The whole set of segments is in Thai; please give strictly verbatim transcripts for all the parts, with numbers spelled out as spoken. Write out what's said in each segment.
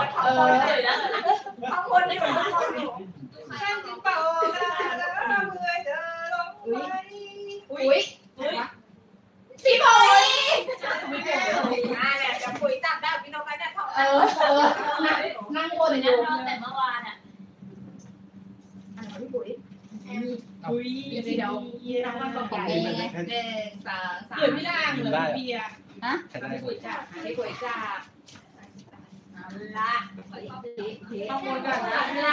เออข้างบนอยู่ข้างบนอยู่ข้างจิเป่าเมื่อยเดินลงไปอุ้ยพี่ปุ๋ยอ่าเนี่ยจะปุ๋ยจับได้พี่นกแล้วเนี่ยท้องเออเออนั่งบนอยู่แต่เมื่อวานอ่ะพี่ปุ๋ยอุ้ยเดี๋ยวน้องมาบอกใหญ่หนึ่งสองสามเหลือพี่ล่างเหลือพี่เบียร์ฮะพี่ปุ๋ยจับพี่ปุ๋ยจับละขโมยก่อนนะละ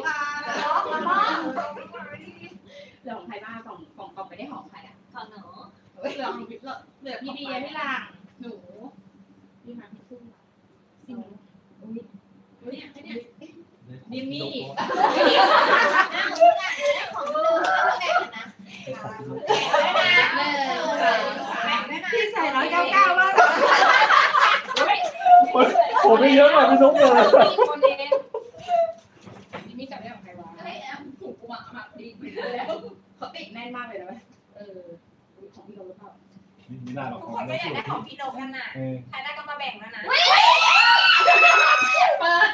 เหลือของใครบ้างของของกองไม่ได้ของใครอ่ะของหนูเหลือของเหลือพี่เบียร์พี่ล่างหนูพี่มาพี่ซุ่มซิมอุ้ยอุ้ยเนี่ยดิมมี่ของลูกแม่นะพี่ใส่ร้อยเก้าเก้าบ้างผมไม่เยอะกว่าพี่นุ๊กเลยดิมมี่จับได้ของใครวะเฮ้ยถูกกูหมักหมักดีแล้วเขาติดแน่นมากเลยนะเออของพี่โดนหรือเปล่าไม่ได้หรอกทุกคนก็อยากได้ของพี่โดนกันน่ะใครได้ก็มาแบ่งแล้วนะเปิด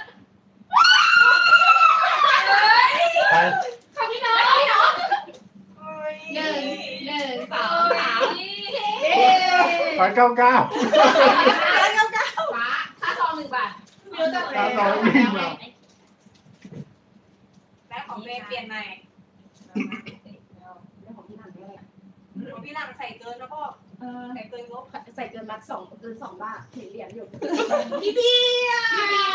ของพี่น้องพี่น้องหนึ่งหนึ่งสองสามร้อยเก้าเก้าร้อยเก้าเก้าค่าซองหนึ่งบาทไม่รู้จะเปลี่ยนแล้วแล้วของเบเปลี่ยนใหม่แล้วของพี่หลังด้วยของพี่หลังใส่เกินแล้วก็ใส่เกินงบใส่เกินรักสองเกินสองบาทเห็นเหรียญอยู่พี่เบียร์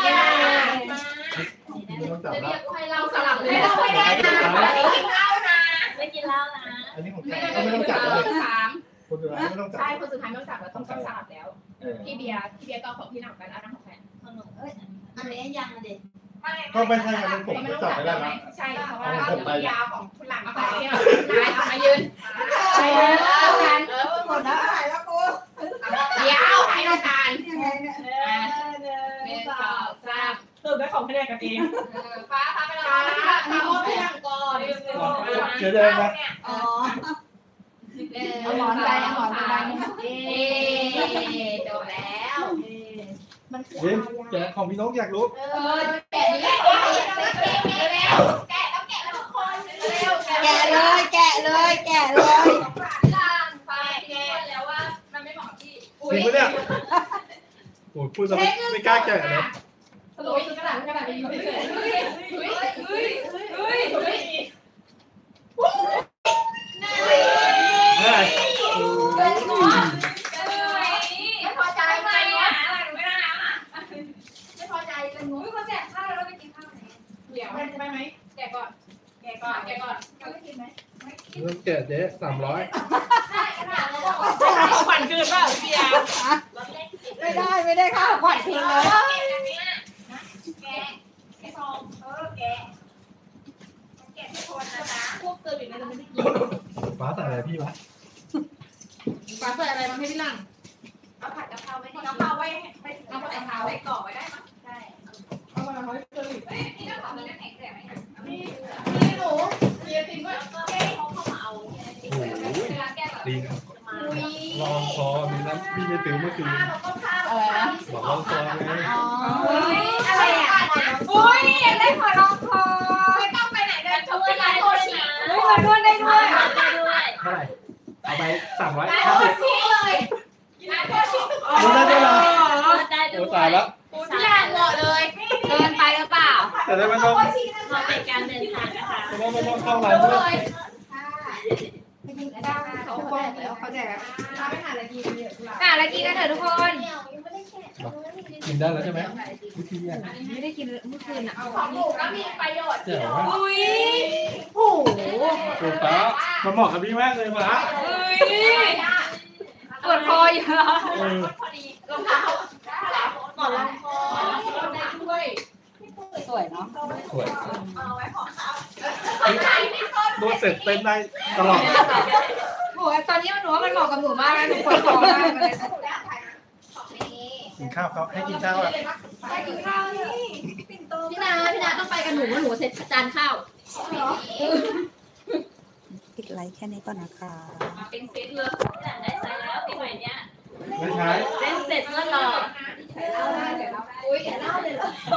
จะเรียกใครเราสลับเลยเราไม่ได้นะไม่กินเหล้านะไม่กินเหล้านะอันนี้ของใครไม่ต้องจับเลยสามคนสุดท้ายไม่ต้องจับใช่คนสุดท้ายไม่ต้องจับเราต้องสลับแล้วพี่เบียร์พี่เบียร์ก็ของพี่หลังกันอันนั้นของแฟนของหนูเอ้ยอันนี้ยังเด็กก็ไม่ใช่กันผมก็จับไม่ได้นะใช่เพราะว่าเรายาวของคุณหลังไปเอามายืนใช่แล้วกันเออหมดแล้วหายแล้วกูยาวหายนานยังไงเนี่ยหนึ่งสองสามตื่นได้ของคะแนนกันเองฟ้าฟ้าไปแล้วฟ้าฟ้าโอ้ยยังก่อนเจอได้ไหมอ๋อเอาหมอนไปเอาหมอนไปเอ๊จบแล้วมันคือแกะของพี่นกอยากรู้เออแกะนี่แกะแกะต้องแกะแล้วทุกคนเร็วแกะเลยแกะเลยแกะเลยล่างไปแกะแล้วว่ามันไม่เหมาะที่จริงปะเนี่ยโอ้พูดซะไม่กล้าแกะเลยสรุปคือกระดาษกระดาษไปอยู่เฉยเฮ้ยเฮ้ยเฮ้ยเฮ้ยไม่พอใจไหมอ่ะไม่ได้อ่ะไม่พอใจเลยหนูเขาแจกข้าวแล้วไปกินข้าวไหนเดี๋ยวไปไหมแกะก่อนแกะก่อนแกะก่อนเขาไม่กินไหมไม่กินเริ่มแกะเจ๊สามร้อยใช่กระดาษแล้วขวัญคืนเปล่าเบียร์ไม่ได้ไม่ได้ข้าวขวัญคืนเลยแกะแกะซองเออแกะแกะทุกคนนะจ๊ะพวกเซอร์วิสอะไรไม่ได้กินฟ้าใส่อะไรพี่วะฟ้าใส่อะไรมาให้พี่หลังเอาผัดกะเพราไว้กะเพราไว้ไปเอาผัดกะเพราไว้ก่อไว้ได้ไหมใช่เอามาไว้เซอร์วิสนี่ต้องขอเงินได้แพงแจกไหมนี่นี่หนูเบียร์ทิ้งไว้เขาเข้ามาเอาดีครับลองคอมีน้ำพี่จะถือเมื่อคืนบอกลองคอไงอ๋ออะไรอ่ะอุ้ยได้ขอลองคอไม่ต้องไปไหนเดินทุกที่ร้านโคชิอุ้ยขอโทษได้ด้วยได้ด้วยเท่าไหร่เอาไปสามร้อยร้านโคชิเลยร้านโคชิอ๋อได้ด้วยเหรอได้ด้วยตายแล้วพี่หลังเหมาะเลยเกินไปหรือเปล่าแต่ได้ไม่ต้องเหมาะเป็นการเดินทางนะคะแต่ได้ไม่ต้องเข้าร้านด้วยเขาบอกแล้วเขาแจกถ้าไม่หาอะไรกินเยอะหาอะไรกินกันเถอะทุกคนกินได้แล้วใช่ไหมวิธีอ่ะไม่ได้กินเมื่อคืนอ่ะของหมูก็มีประโยชน์เจ๋ออุ้ยโอ้โหปวดฟ้ามันเหมาะกับพี่มากเลยฟ้าอุ้ยปวดคออยู่เหรอพอดีรองเท้าหมอนรองคอได้ด้วยสวยเนาะสวยเอาไว้ของเขาดูเสร็จเต้นได้ตลอดโอ้ตอนนี้หนูว่ามันเหมาะกับหนูมากนะหนูปวดคอมากเลยกินข้าวเขาให้กินข้าวอ่ะให้กินข้าวนี่พี่นาพี่นาต้องไปกับหนูหนูเสร็จจานข้าวปิดไลค์แค่นี้ก่อนนะคะเป็นเซตเลยได้ใส่แล้วปีใหม่เนี้ยไม่ใช่เล่นเสร็จแล้วหรออุ้ยเล่าเลยเหรอ